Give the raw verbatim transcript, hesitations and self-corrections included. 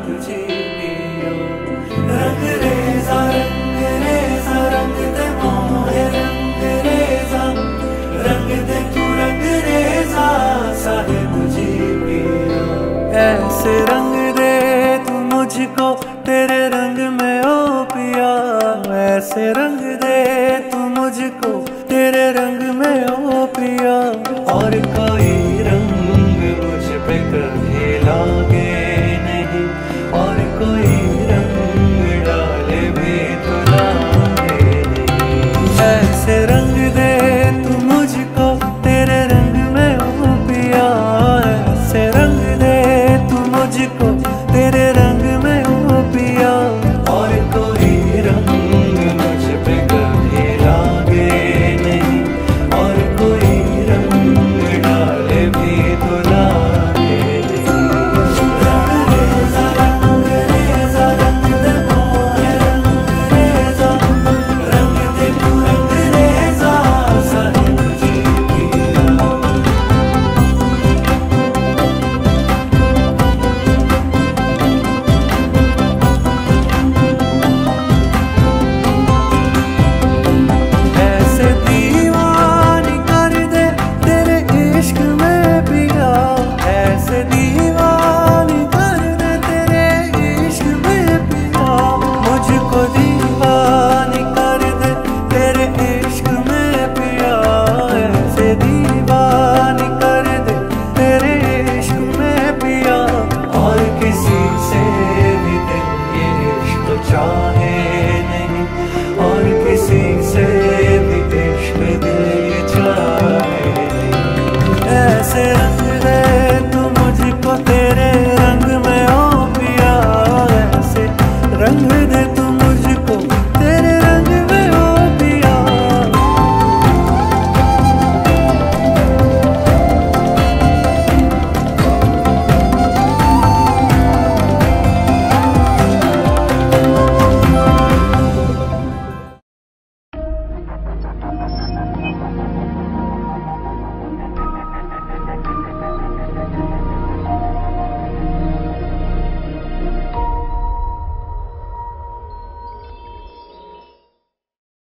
तुझे पिया। रंग रेजा रंग रेजा रंग दे मोहे रंग रेजा, रंग दे तू रंग रेजा साहे तुझे पिया। ऐसे रंग दे तू मुझको तेरे रंग में ओ पिया, ऐसे रंग दे तू मुझको तेरे रंग में ओ पिया। और कोई रंग मुझ पे कभी लागे नहीं, और कोई रंग डाले भी तो लागे नहीं। ऐसे रंग दे तू मुझको तेरे रंग में ओ पिया, ऐसे रंग दे तू मुझको तेरे रंग में ओ पिया। और कोई रंग मुझ पे कभी लागे नहीं, और कोई रंग डाले भी तो लागे नहीं। रंग रेजा रंग रेजा रंग दे मोहे रंग रेजा, रंग दे तू रंग रेजा साहे तुझे पिया। ऐसे दीवानी कर दे तेरे इश्क में पिया, ऐसे दीवानी कर दे तेरे इश्क में पिया। मुझको दीवानी कर दे तेरे इश्क में पिया, ऐसे दीवानी कर दे तेरे इश्क में पिया। और किसी से